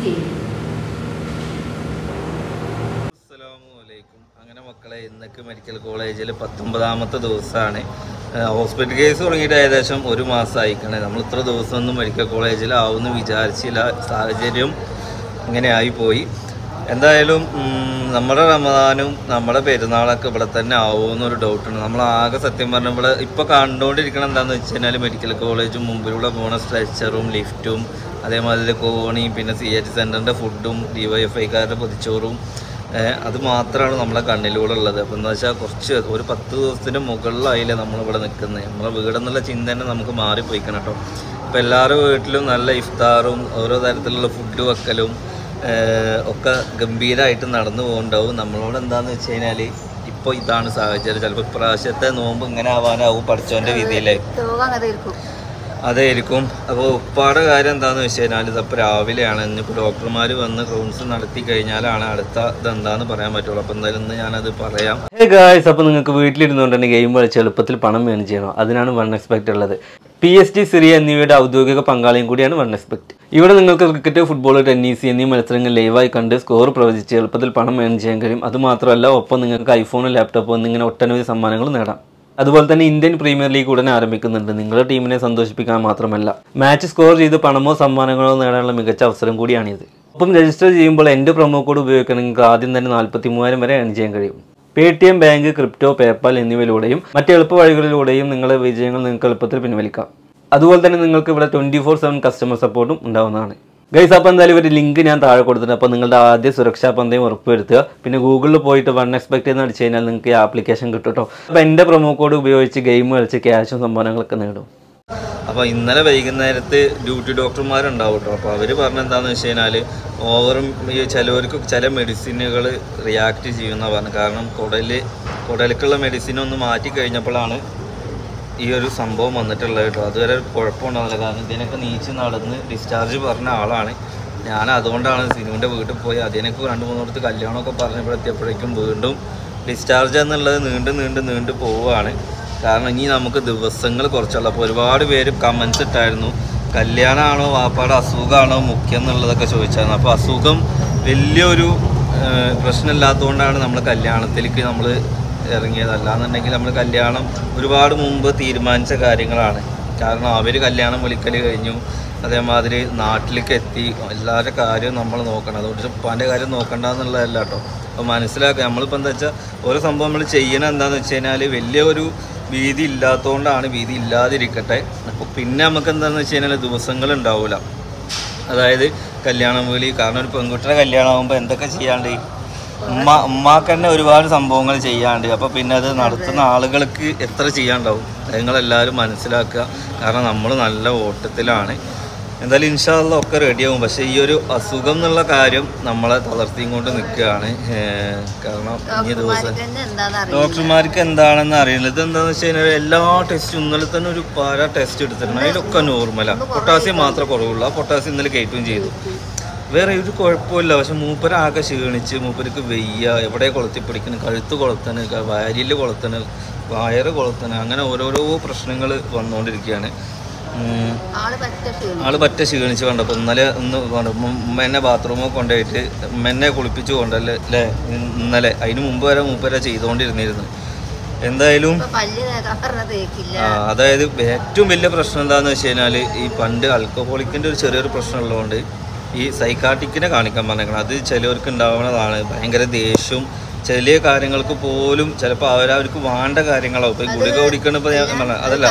അങ്ങനെ മക്കളെ ഇന്നൊക്കെ മെഡിക്കൽ കോളേജിൽ 19ാമത്തെ ദിവസമാണ്. ഹോസ്പിറ്റൽ കേസ് തുടങ്ങിയിട്ട് ഏകദേശം 1 മാസം ആയിക്കണേ. നമ്മൾ ഇത്ര ദിവസമൊന്നും മെഡിക്കൽ കോളേജിലാവുമെന്ന് വിചാരിച്ചില്ല. സാഹചര്യം ഇങ്ങനെ ആയിപ്പോയി. എന്തായാലും നമ്മുടെ റമദാനും നമ്മുടെ പെരുന്നാളൊക്കെ ഇവിടെ തന്നെ ആവുമെന്നൊരു ഡൗട്ടുണ്ട്. നമ്മളാകെ സത്യം പറഞ്ഞാൽ ഇവിടെ ഇപ്പോൾ കണ്ടുകൊണ്ടിരിക്കണം എന്താണെന്ന് വെച്ച് കഴിഞ്ഞാൽ മെഡിക്കൽ കോളേജും മുമ്പിലൂടെ പോകുന്ന സ്ട്രെച്ചറും ലിഫ്റ്റും അതേമാതിരി കോണിയും പിന്നെ CH സെൻ്ററിൻ്റെ ഫുഡും DYFIക്കാരുടെ പൊതിച്ചോറും അത് മാത്രമാണ് നമ്മളെ കണ്ണിലൂടെ ഉള്ളത്. അപ്പോൾ എന്താ വെച്ചാൽ ഒരു 10 ദിവസത്തിന് മുകളിലായില്ലേ നമ്മളിവിടെ നിൽക്കുന്നത്. നമ്മളെ വീടെന്നുള്ള ചിന്ത തന്നെ നമുക്ക് മാറിപ്പോയിക്കണം കേട്ടോ. അപ്പോൾ എല്ലാവരുടെ വീട്ടിലും നല്ല ഇഫ്താറും ഓരോ തരത്തിലുള്ള ഫുഡ് വെക്കലും ഒക്കെ ഗംഭീരമായിട്ട് നടന്നു പോകുന്നുണ്ടാവും. നമ്മളോട് എന്താണെന്ന് വെച്ച് കഴിഞ്ഞാൽ ഇപ്പോൾ ഇതാണ് സാഹചര്യം. ചിലപ്പോൾ ഇപ്രാവശ്യത്തെ നോമ്പ് ഇങ്ങനെ ആവാനാവും പഠിച്ചവൻ്റെ രീതിയിലേ അതായിരിക്കും. അപ്പോൾ ഉപ്പാടെ കാര്യം എന്താണെന്ന് വെച്ച് കഴിഞ്ഞാൽ ഇതിപ്പോൾ രാവിലെയാണ്. ഇന്നിപ്പോൾ ഡോക്ടർമാർ വന്ന് റൗണ്ട്സ് നടത്തി കഴിഞ്ഞാലാണ് അടുത്ത ഇതെന്താണെന്ന് പറയാൻ പറ്റുള്ളൂ. അപ്പോൾ എന്തായാലും ഇന്ന് ഞാനത് പറയാം. ഗായ്സ്, അപ്പോൾ നിങ്ങൾക്ക് വീട്ടിലിരുന്നുകൊണ്ട് തന്നെ ഗെയിം കളിച്ച് എളുപ്പത്തിൽ പണം ഏൺ ചെയ്യണം. അതിനാണ് OneXBet ഉള്ളത്. PSG, സിറിയ എന്നിവയുടെ ഔദ്യോഗിക പങ്കാളിയും കൂടിയാണ് OneXBet. ഇവിടെ നിങ്ങൾക്ക് ക്രിക്കറ്റ്, ഫുട്ബോൾ, ടെന്നീസ് എന്നീ മത്സരങ്ങൾ ലൈവായി കണ്ട് സ്കോർ പ്രവചിച്ച് എളുപ്പത്തിൽ പണം ഏൺ ചെയ്യാൻ കഴിയും. അതുമാത്രമല്ല, ഒപ്പം നിങ്ങൾക്ക് ഐഫോണും ലാപ്ടോപ്പും എന്നിങ്ങനെ ഒട്ടനവധി സമ്മാനങ്ങൾ നേടാം. അതുപോലെ തന്നെ ഇന്ത്യൻ പ്രീമിയർ ലീഗ് ഉടനെ ആരംഭിക്കുന്നുണ്ട്. നിങ്ങളുടെ ടീമിനെ സന്തോഷിപ്പിക്കാൻ മാത്രമല്ല, മാച്ച് സ്കോർ ചെയ്ത് പണമോ സമ്മാനങ്ങളോ നേടാനുള്ള മികച്ച അവസരം കൂടിയാണിത്. ഒപ്പം രജിസ്റ്റർ ചെയ്യുമ്പോൾ എൻ്റെ പ്രൊമോ കോഡ് ഉപയോഗിക്കണമെങ്കിൽ ആദ്യം തന്നെ 43,000 വരെ ഏൺ ചെയ്യാൻ കഴിയും. Paytm, ബാങ്ക്, ക്രിപ്റ്റോ, പേപ്പാൽ എന്നിവയിലൂടെയും മറ്റ് എളുപ്പ വഴികളിലൂടെയും നിങ്ങളുടെ വിജയങ്ങൾ നിങ്ങൾക്ക് എളുപ്പത്തിൽ പിൻവലിക്കാം. അതുപോലെ തന്നെ നിങ്ങൾക്ക് ഇവിടെ 24/7 കസ്റ്റമർ സപ്പോർട്ടും ഉണ്ടാവുന്നതാണ്. ഗൈസ്, അപ്പോൾ എന്തായാലും ഒരു ലിങ്ക് ഞാൻ താഴെ കൊടുത്തിട്ടുണ്ട്. അപ്പോൾ നിങ്ങളുടെ ആദ്യ സുരക്ഷാ പന്തയം ഉറപ്പുവരുത്തുക. പിന്നെ ഗൂഗിളിൽ പോയിട്ട് OneXBet എന്ന് അടിച്ചു കഴിഞ്ഞാൽ നിങ്ങൾക്ക് ഈ ആപ്ലിക്കേഷൻ കിട്ടും കേട്ടോ. അപ്പോൾ എൻ്റെ പ്രൊമോ കോഡ് ഉപയോഗിച്ച് ഗെയിം കളിച്ച് ക്യാഷും സമ്മാനങ്ങളൊക്കെ നേടും. അപ്പോൾ ഇന്നലെ വൈകുന്നേരത്ത് ഡ്യൂട്ടി ഡോക്ടർമാരുണ്ടാവും കേട്ടോ. അപ്പോൾ അവർ പറഞ്ഞെന്താണെന്ന് വെച്ച് കഴിഞ്ഞാൽ ചിലവർക്ക് ചില മെഡിസിനുകൾ റിയാക്ട് ചെയ്യുമെന്നാണ് പറഞ്ഞത്. കാരണം കുടലിക്കുള്ള മെഡിസിനൊന്ന് മാറ്റി കഴിഞ്ഞപ്പോഴാണ് ഈ ഒരു സംഭവം വന്നിട്ടുള്ളത് കേട്ടോ. അതുവരെ കുഴപ്പമുണ്ടാവില്ല. കാരണം ഇതിനൊക്കെ നീച്ച് നടന്ന് ഡിസ്ചാർജ് പറഞ്ഞ ആളാണ് ഞാൻ. അതുകൊണ്ടാണ് സിനുവിൻ്റെ വീട്ടിൽ പോയി അതിനൊക്കെ 2-3 കല്യാണമൊക്കെ പറഞ്ഞപ്പോഴെത്തിയപ്പോഴേക്കും വീണ്ടും ഡിസ്ചാർജ് എന്നുള്ളത് നീണ്ടു പോവുകയാണ്. കാരണം ഇനി നമുക്ക് ദിവസങ്ങൾ കുറച്ചുള്ള. അപ്പോൾ ഒരുപാട് പേര് കമൻസ് ഇട്ടായിരുന്നു, കല്യാണമാണോ വാപ്പാടെ അസുഖമാണോ മുഖ്യം എന്നുള്ളതൊക്കെ ചോദിച്ചായിരുന്നു. അപ്പോൾ അസുഖം വലിയൊരു പ്രശ്നമില്ലാത്തതുകൊണ്ടാണ് നമ്മൾ കല്യാണത്തിലേക്ക് നമ്മൾ ഇറങ്ങിയതല്ല എന്നുണ്ടെങ്കിൽ നമ്മൾ കല്യാണം ഒരുപാട് മുമ്പ് തീരുമാനിച്ച കാര്യങ്ങളാണ്. കാരണം അവർ കല്യാണം വിളിക്കൽ കഴിഞ്ഞു, അതേമാതിരി നാട്ടിലേക്ക് എത്തി, എല്ലാവരുടെ കാര്യവും നമ്മൾ നോക്കണം. അതുകൊണ്ട് ഉപ്പാൻ്റെ കാര്യം നോക്കണ്ടെന്നുള്ളതല്ല കേട്ടോ. അപ്പോൾ മനസ്സിലാക്കുക, നമ്മളിപ്പോൾ എന്താ വെച്ചാൽ ഓരോ സംഭവം നമ്മൾ ചെയ്യണം എന്താണെന്ന് വെച്ച് കഴിഞ്ഞാൽ വലിയൊരു ഭീതി ഇല്ലാത്തതുകൊണ്ടാണ്. ഭീതി ഇല്ലാതിരിക്കട്ടെ. അപ്പോൾ പിന്നെ നമുക്ക് എന്താണെന്ന് വെച്ച് കഴിഞ്ഞാൽ ദിവസങ്ങളുണ്ടാവില്ല. അതായത് കല്യാണം വിളി. കാരണം ഒരു പെൺകുട്ടിയുടെ കല്യാണമാകുമ്പോൾ എന്തൊക്കെ ചെയ്യാണ്ട് ഉമ്മാക്ക് തന്നെ ഒരുപാട് സംഭവങ്ങൾ ചെയ്യാണ്ട്. അപ്പോൾ പിന്നെ അത് നടത്തുന്ന ആളുകൾക്ക് എത്ര ചെയ്യാണ്ടാവും നിങ്ങളെല്ലാവരും മനസ്സിലാക്കുക. കാരണം നമ്മൾ നല്ല ഓട്ടത്തിലാണ്. എന്തായാലും ഇൻഷാ അല്ലാഹ് ഒക്കെ റെഡിയാവും. പക്ഷേ ഈ ഒരു അസുഖം എന്നുള്ള കാര്യം നമ്മളെ തളർത്തിയും കൊണ്ട് നിൽക്കുകയാണ്. കാരണം ഈ ദിവസം ഡോക്ടർമാർക്ക് എന്താണെന്ന് അറിയില്ല. ഇതെന്താണെന്ന് വെച്ച് കഴിഞ്ഞാൽ എല്ലാ ടെസ്റ്റും ഇന്നലെ തന്നെ ഒരു ടെസ്റ്റ് എടുത്തിട്ടുണ്ട്. അതിലൊക്കെ നോർമലാണ്. പൊട്ടാസ്യം മാത്രമേ കുറവുള്ളൂ. ആ പൊട്ടാസ്യം ഇന്നലെ കയറ്റുകയും ചെയ്തു. വേറെ ഒരു കുഴപ്പമില്ല. പക്ഷെ മൂപ്പരാകെ ക്ഷീണിച്ച്, മൂപ്പർക്ക് വെയ്യ, എവിടെ കൊളുത്തി പിടിക്കണം, കഴുത്ത് കൊളുത്തണ്, വാരിയിൽ കൊളുത്തണ്, വയറ് കൊളുത്തണ്, അങ്ങനെ ഓരോരോ പ്രശ്നങ്ങൾ വന്നുകൊണ്ടിരിക്കുകയാണ്. ആള് പറ്റ ക്ഷീണിച്ച് കണ്ടപ്പോൾ ഒന്ന് ഉമ്മേനെ ബാത്റൂമിൽ കൊണ്ടുപോയിട്ട് ഉമ്മേനെ കുളിപ്പിച്ച് കൊണ്ടല്ലേ അല്ലേ ഇന്നലെ. അതിന് മുമ്പ് വരെ മൂപ്പര ചെയ്തുകൊണ്ടിരുന്നിരുന്നു. എന്തായാലും അതായത് ഏറ്റവും വലിയ പ്രശ്നം എന്താണെന്ന് വെച്ച് കഴിഞ്ഞാൽ ഈ പണ്ട് ആൽക്കഹോളിക്കിൻ്റെ ഒരു ചെറിയൊരു പ്രശ്നം ഉള്ളതുകൊണ്ട് ഈ സൈക്കാട്രിക്കിനെ കാണിക്കാൻ പറഞ്ഞേക്കണം. അത് ചിലവർക്ക് ഉണ്ടാവുന്നതാണ്. ഭയങ്കര ദേഷ്യവും ചില കാര്യങ്ങൾക്ക് പോലും ചിലപ്പോൾ അവർക്ക് വേണ്ട കാര്യങ്ങളാവും. ഇപ്പം ഗുളിക കുടിക്കണിപ്പോൾ ഞാൻ പറഞ്ഞ അതല്ല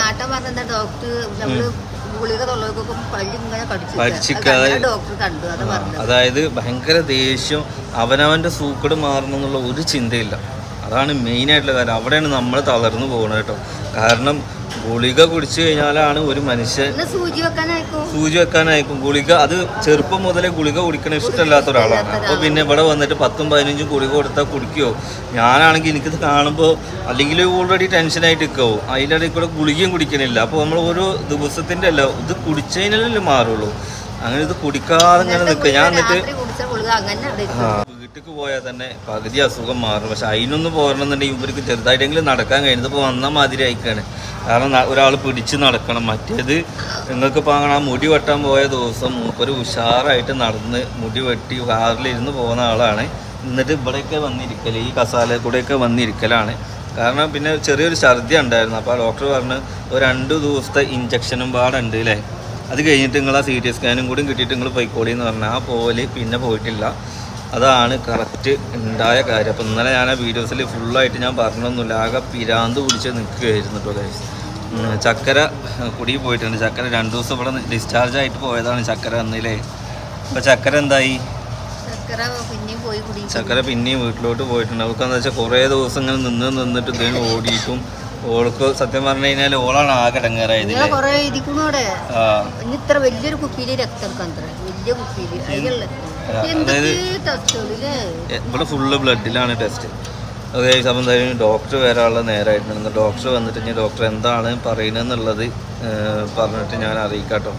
പഠിച്ചിക്കാതെ, അതായത് ഭയങ്കര ദേഷ്യം, അവനവൻ്റെ സൂക്കട് മാറണം എന്നുള്ള ഒരു ചിന്തയില്ല. അതാണ് മെയിനായിട്ടുള്ള കാര്യം. അവിടെയാണ് നമ്മൾ തളർന്നു പോകുന്നത് കേട്ടോ. കാരണം ഗുളിക കുടിച്ചു കഴിഞ്ഞാലാണ് ഒരു മനുഷ്യൻ സൂചി വെക്കാനായിരിക്കും. ഗുളിക അത് ചെറുപ്പം മുതലേ ഗുളിക കുടിക്കണ ഇഷ്ടമല്ലാത്ത ഒരാളാണ്. അപ്പോൾ പിന്നെ ഇവിടെ വന്നിട്ട് 10-15 ഗുളിക കൊടുത്താൽ കുടിക്കുമോ? ഞാനാണെങ്കിൽ എനിക്കിത് കാണുമ്പോൾ അല്ലെങ്കിൽ ഓൾറെഡി ടെൻഷനായിട്ട് നിൽക്കാവും. അതിനിടയിൽ കൂടെ ഗുളികയും കുടിക്കണില്ല. അപ്പോൾ നമ്മൾ ഓരോ ദിവസത്തിൻ്റെ അല്ല, ഇത് കുടിച്ചതിനല്ലേ മാറുള്ളൂ. അങ്ങനെ ഇത് കുടിക്കാതെ ഇങ്ങനെ നിൽക്കുക. ഞാൻ എന്നിട്ട് വീട്ടിലേക്ക് പോയാൽ തന്നെ പകുതി അസുഖം മാറും. പക്ഷെ അതിനൊന്നും പോരണമെന്നുണ്ടെങ്കിൽ ഇവർക്ക് ചെറുതായിട്ടെങ്കിലും നടക്കാൻ കഴിയുന്നത് ഇപ്പോൾ വന്ന മാതിരി അയക്കാണ്. കാരണം ഒരാൾ പിടിച്ച് നടക്കണം. മറ്റേത് നിങ്ങൾക്കിപ്പോൾ അങ്ങനെ ആ മുടി വെട്ടാൻ പോയ ദിവസം മൂപ്പര് ഉഷാറായിട്ട് നടന്ന് മുടി വെട്ടി കാറിലിരുന്ന് പോകുന്ന ആളാണ്. എന്നിട്ട് ഇവിടെയൊക്കെ വന്നിരിക്കൽ, ഈ കസാല കൂടെയൊക്കെ വന്നിരിക്കലാണ്. കാരണം പിന്നെ ചെറിയൊരു ഛർദി ഉണ്ടായിരുന്നു. അപ്പോൾ ഡോക്ടർ പറഞ്ഞ് ഒരു 2 ദിവസത്തെ ഇഞ്ചക്ഷനും പാടുണ്ട് അല്ലേ, അത് കഴിഞ്ഞിട്ട് നിങ്ങൾ ആ CT സ്കാനും കൂടി കിട്ടിയിട്ട് നിങ്ങൾ പോയിക്കോളി എന്ന് പറഞ്ഞാൽ ആ പോലെ പിന്നെ പോയിട്ടില്ല. അതാണ് കറക്റ്റ് ഉണ്ടായ കാര്യം. അപ്പോൾ ഇന്നലെ ഞാൻ ആ വീഡിയോസിൽ ഫുള്ളായിട്ട് ഞാൻ പറഞ്ഞൊന്നുമില്ല, ആകെ പിരാന്ത് പിടിച്ച് നിൽക്കുകയായിരുന്നു കേട്ടോ ഗൈസ്. ചക്കര കുടി പോയിട്ടുണ്ട്. ചക്കര 2 ദിവസം ഇവിടെ ഡിസ്ചാർജ് ആയിട്ട് പോയതാണ് ചക്കര അന്നില്ലേ. അപ്പോൾ ചക്കര എന്തായി? ചക്കര പിന്നെയും വീട്ടിലോട്ട് പോയിട്ടുണ്ട്. അവർക്ക് എന്താ വെച്ചാൽ കുറേ ദിവസം ഇങ്ങനെ നിന്നിട്ട് ഇതിന് ഓടിയിട്ടും ഓൾക്ക് സത്യം പറഞ്ഞു കഴിഞ്ഞാൽ ഓളാണ് ആകെ ഇടങ്ങേറായത്. ഇവിടെ ഫുള്ള് ബ്ലഡിലാണ് ടെസ്റ്റ്. അതെ, അപ്പം എന്തായാലും ഡോക്ടർ വരാനുള്ള നേരമായിട്ടുണ്ട്. ഡോക്ടർ വന്നിട്ട് ഇനി ഡോക്ടർ എന്താണ് പറയുന്നതെന്നുള്ളത് പറഞ്ഞിട്ട് ഞാൻ അറിയിക്കാട്ടോ.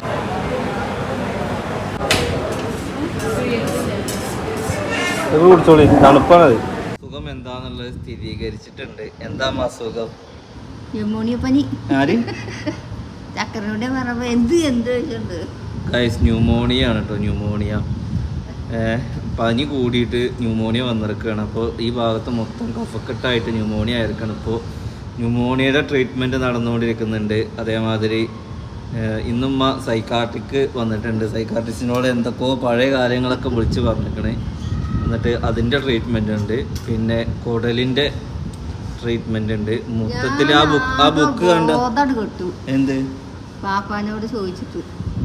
കുടിച്ചോളി, തണുപ്പാണത്. സുഖം എന്താന്നുള്ളത് സ്ഥിരീകരിച്ചിട്ടുണ്ട്. എന്താ അസുഖം? ന്യൂമോണിയ പനി. ആര്? ന്യൂമോണിയ ആണ് കേട്ടോ. ന്യൂമോണിയ പനി കൂടിയിട്ട് ന്യൂമോണിയ വന്നിരിക്കുകയാണ്. അപ്പോൾ ഈ ഭാഗത്ത് മൊത്തം കഫക്കെട്ടായിട്ട് ന്യൂമോണിയ ആയിരിക്കണം. ഇപ്പോൾ ന്യൂമോണിയയുടെ ട്രീറ്റ്മെൻറ്റ് നടന്നുകൊണ്ടിരിക്കുന്നുണ്ട്. അതേമാതിരി ഇന്നും സൈക്കാട്രിക്ക് വന്നിട്ടുണ്ട്. സൈക്കാട്രിസ്റ്റിനോട് എന്തൊക്കെയോ പഴയ കാര്യങ്ങളൊക്കെ വിളിച്ച് പറഞ്ഞിരിക്കണേ. എന്നിട്ട് അതിൻ്റെ ട്രീറ്റ്മെൻ്റ് ഉണ്ട്. പിന്നെ കുടലിൻ്റെ ട്രീറ്റ്മെൻ്റ് ഉണ്ട്. മൊത്തത്തിൽ ആ ബുക്ക് കണ്ട എന്ത് പാപ്പാനോട് ചോദിച്ചിട്ട്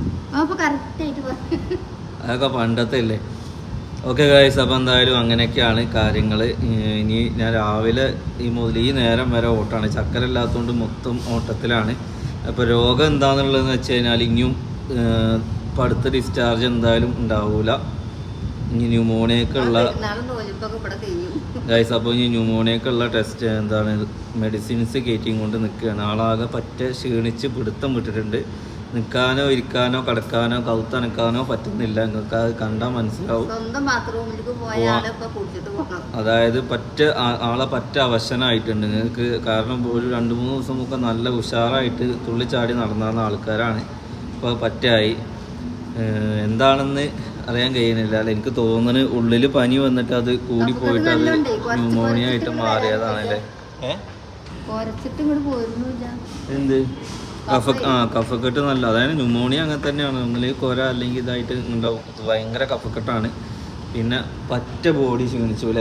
അതൊക്കെ പണ്ടത്തെ അല്ലേ. ഓക്കെ ഗൈസ്, അപ്പോൾ എന്തായാലും അങ്ങനെയൊക്കെയാണ് കാര്യങ്ങൾ. ഇനി ഞാൻ രാവിലെ ഈ നേരം വരെ ഓട്ടാണ്. ചക്കര ഇല്ലാത്തതുകൊണ്ട് മൊത്തം ഓട്ടത്തിലാണ്. അപ്പോൾ രോഗം എന്താണെന്നുള്ളതെന്ന് വെച്ച് കഴിഞ്ഞാൽ ഇനിയും ഇപ്പം അടുത്ത ഡിസ്ചാർജ് എന്തായാലും ഉണ്ടാവില്ല. ഇനി ന്യൂമോണിയക്കുള്ള ഗൈസ്, അപ്പോൾ ഇനി ന്യൂമോണിയക്കുള്ള ടെസ്റ്റ് എന്താണ് മെഡിസിൻസ് കയറ്റിയും കൊണ്ട് നിൽക്കുകയാണ്. ആളാകെ പറ്റ ക്ഷീണിച്ച് പിടുത്തം വിട്ടിട്ടുണ്ട്. നിൽക്കാനോ ഇരിക്കാനോ കിടക്കാനോ കൗത്തനക്കാനോ പറ്റുന്നില്ല. നിങ്ങൾക്ക് അത് കണ്ടാൽ മനസ്സിലാവും. അതായത് ആളെ പറ്റ അവശനായിട്ടുണ്ട് നിങ്ങൾക്ക്. കാരണം ഒരു 2-3 ദിവസം മുമ്പ് നല്ല ഉഷാറായിട്ട് തുള്ളിച്ചാടി നടന്ന ആൾക്കാരാണ്. ഇപ്പോൾ പറ്റായി. എന്താണെന്ന് അറിയാൻ കഴിയുന്നില്ല. അല്ല, എനിക്ക് തോന്നുന്നു ഉള്ളിൽ പനി വന്നിട്ട് അത് കൂടിപ്പോയിട്ട് അത് ന്യൂമോണിയ ആയിട്ട് മാറിയതാണല്ലേ. എന്ത് കഫക്കെട്ട് നല്ല, അതായത് ന്യൂമോണിയ അങ്ങനെ തന്നെയാണ്. ഒന്നിലേക്ക് കൊര അല്ലെങ്കിൽ ഇതായിട്ട് ഉണ്ടാവും. ഭയങ്കര കഫക്കെട്ടാണ്. പിന്നെ പറ്റ ബോഡി ക്ഷീണിച്ചു അല്ലേ.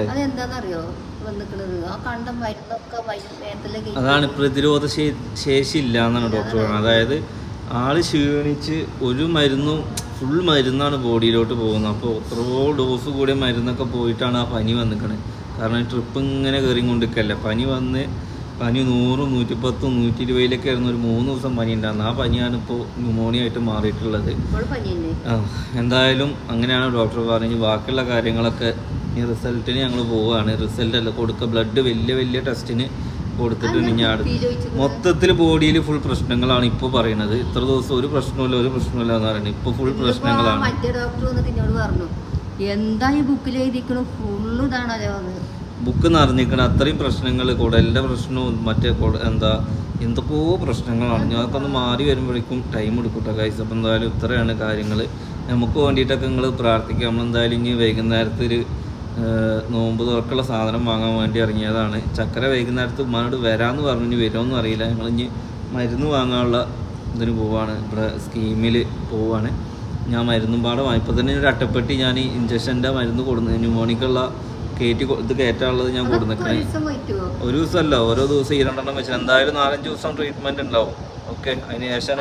അതാണ് പ്രതിരോധ ശേഷി ഇല്ല എന്നാണ് ഡോക്ടർ പറയുന്നത്. അതായത് ആള് ക്ഷീണിച്ച് ഒരു മരുന്നും ഫുൾ മരുന്നാണ് ബോഡിയിലോട്ട് പോകുന്നത്. അപ്പോൾ എത്രയോ ഡോസ് കൂടിയ മരുന്നൊക്കെ പോയിട്ടാണ് ആ പനി വന്നിക്കണത്. കാരണം ട്രിപ്പ് ഇങ്ങനെ കയറിക്കൊണ്ടിരിക്കല്ലേ. പനി 100, 110, 120 ആയിരുന്നു. ഒരു 3 ദിവസം പനി ഉണ്ടായിരുന്നു. ആ പനിയാണ് ഇപ്പോൾ ന്യൂമോണിയ ആയിട്ട് മാറിയിട്ടുള്ളത്. എന്തായാലും അങ്ങനെയാണ് ഡോക്ടർ പറഞ്ഞ്. ബാക്കിയുള്ള കാര്യങ്ങളൊക്കെ ഈ റിസൾട്ടിന് ഞങ്ങൾ പോവുകയാണ്. റിസൾട്ടല്ല കൊടുക്കുക, ബ്ലഡ് വലിയ ടെസ്റ്റിന് കൊടുത്തിട്ടുണ്ട്. ഞാൻ മൊത്തത്തിൽ ബോഡിയിൽ ഫുൾ പ്രശ്നങ്ങളാണ് ഇപ്പോൾ പറയുന്നത്. ഇത്ര ദിവസം ഒരു പ്രശ്നമില്ല എന്ന് പറയുന്നത്. ഇപ്പോൾ ഫുൾ പ്രശ്നങ്ങളാണ്. ബുക്ക് നിറഞ്ഞിരിക്കണം. അത്രയും പ്രശ്നങ്ങൾ, കുടലിൻ്റെ പ്രശ്നവും മറ്റേ എന്തൊക്കെയോ പ്രശ്നങ്ങളാണ്. ഞങ്ങൾക്കൊന്ന് മാറി വരുമ്പോഴേക്കും ടൈം എടുക്കൂട്ടോ ഗൈസ്. അപ്പോൾ എന്തായാലും ഇത്രയാണ് കാര്യങ്ങൾ. നമുക്ക് വേണ്ടിയിട്ടൊക്കെ നിങ്ങൾ പ്രാർത്ഥിക്കാം. നമ്മളെന്തായാലും ഇനി വൈകുന്നേരത്ത് ഒരു നോമ്പ് തുറക്കുള്ള സാധനം വാങ്ങാൻ വേണ്ടി ഇറങ്ങിയതാണ്. ചക്കര വൈകുന്നേരത്ത് ഉമ്മാനോട് വരാമെന്ന് പറഞ്ഞു. വരുമോയെന്ന് അറിയില്ല. ഞങ്ങളിഞ്ഞ് മരുന്ന് വാങ്ങാനുള്ള ഇതിന് പോവാണ്. ഇവിടെ സ്കീമിൽ പോവാണ്. ഞാൻ മരുന്നും പാടെ ഇപ്പോൾ തന്നെ ഒരു അട്ടപ്പെട്ടി ഞാൻ ഇഞ്ചക്ഷൻ്റെ മരുന്ന് കൊടുന്നു. ന്യൂമോണിക്കുള്ള ഇത് കയറ്റാനുള്ളത് ഞാൻ കൊടുന്നിട്ടേ. ഒരു ദിവസമല്ല, ഓരോ ദിവസം 2 വെച്ചാൽ എന്തായാലും 4-5 ദിവസം ട്രീറ്റ്മെൻറ്റ് ഉണ്ടാവും. ഓക്കെ, അതിന് ശേഷമാണ്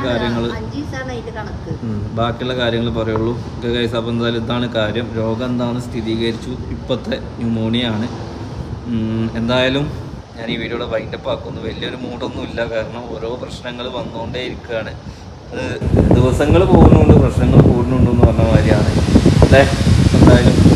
ബാക്കിയുള്ള കാര്യങ്ങൾ പറയുള്ളൂ. ഓക്കെ ഗൈസ്, അപ്പോൾ എന്തായാലും ഇതാണ് കാര്യം. രോഗം എന്താണെന്ന് സ്ഥിരീകരിച്ചു. ഇപ്പോഴത്തെ ന്യൂമോണിയ ആണ്. എന്തായാലും ഞാൻ ഈ വീഡിയോയുടെ വൈൻഡപ്പ് ആക്കുന്നു. വലിയൊരു മൂഡൊന്നും ഇല്ല. കാരണം ഓരോ പ്രശ്നങ്ങൾ വന്നുകൊണ്ടേ ഇരിക്കുകയാണ്. ദിവസങ്ങൾ പോകുന്നുണ്ട്, പ്രശ്നങ്ങൾ കൂടുന്നുണ്ടെന്ന് പറഞ്ഞ മാതിരിയാണ് അല്ലേ. എന്തായാലും